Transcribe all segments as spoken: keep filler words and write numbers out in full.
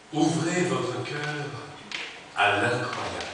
Ouvrez votre cœur à l'incroyable.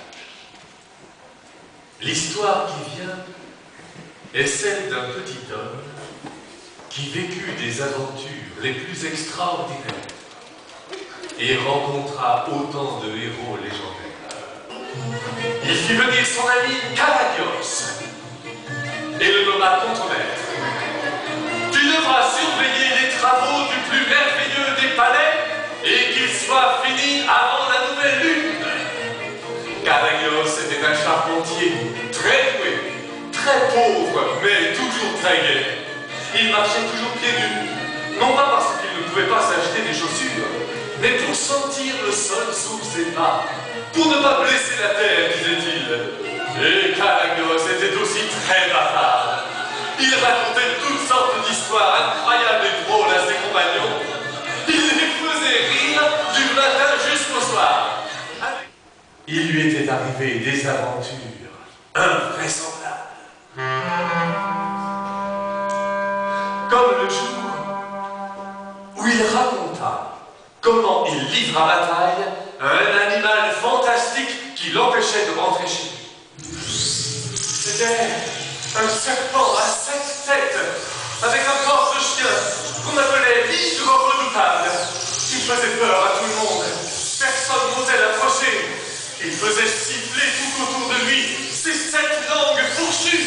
L'histoire qui vient est celle d'un petit homme qui vécut des aventures les plus extraordinaires et rencontra autant de héros légendaires. Il fit venir son ami Caragios et le nomma contremaître. Tu devras surveiller les travaux du plus merveilleux des palais et qu'il soit fini avant la nouvelle lune. Caragios était un charpentier très doué, très pauvre, mais toujours très gai. Il marchait toujours pieds nus, non pas parce qu'il ne pouvait pas s'acheter des chaussures, mais pour sentir le sol sous ses pas, pour ne pas blesser la terre, disait-il. Et Caragios était aussi très bavard. Il racontait toutes sortes d'histoires incroyables et drôles à ses compagnons. Il les faisait rire du matin jusqu'au soir. Il lui était arrivé des aventures invraisemblables. Comme le jour où il raconta comment il livra bataille à un animal fantastique qui l'empêchait de rentrer chez lui. C'était un serpent à sept têtes, avec un corps de chien, qu'on appelait l'île redoutable. Il faisait peur à tout le monde. Personne n'osait l'approcher. Il faisait siffler tout autour de lui ses sept langues fourchues.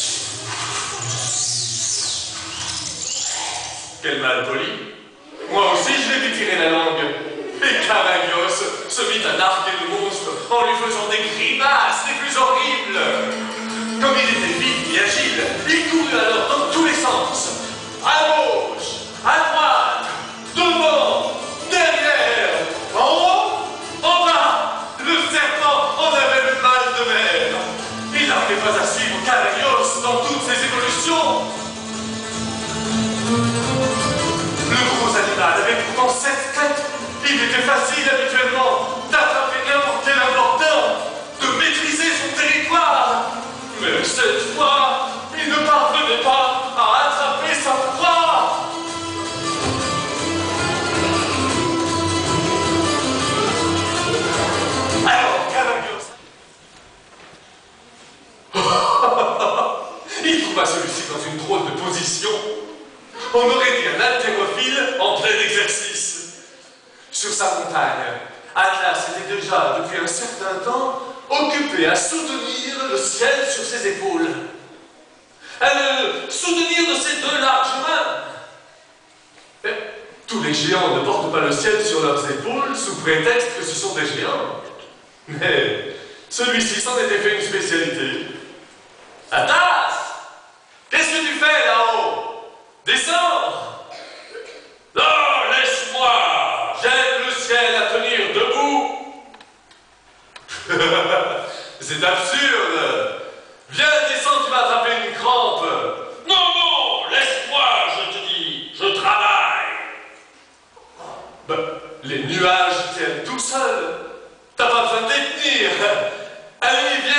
Quel mal poli. Moi aussi, je vais lui tirer la langue. Et Caragios se mit à narguer le monstre en lui faisant des grimaces les plus horribles. Comme il était vite et agile, il courut alors dans tous les sens. À gauche, à droite, devant, derrière, en haut, en bas. Le serpent en avait le mal de mer. Il n'arrivait pas à suivre Caragios dans toutes ses évolutions. Le gros animal avait pourtant sept têtes. Il était facile habituellement d'attraper n'importe quel important, de maîtriser son territoire. Mais cette fois, il ne parvenait pas à attraper sa proie. Alors, Caragios... il trouva celui-ci dans une drôle de position. On aurait dit un haltérophile en plein exercice. Sur sa montagne, Atlas était déjà, depuis un certain temps, occupé à soutenir le ciel sur ses épaules. À le soutenir de ses deux larges mains. Mais tous les géants ne portent pas le ciel sur leurs épaules sous prétexte que ce sont des géants. Mais celui-ci s'en était fait une spécialité. Atlas! Qu'est-ce que tu fais là-haut? Descends! Non, laisse-moi! J'aide le ciel à tenir debout! C'est absurde! Viens, descends, tu vas attraper une crampe! Non, non, laisse-moi, je te dis, je travaille! Ben, les nuages tiennent tout seuls. T'as pas besoin de les tenir. Allez, viens!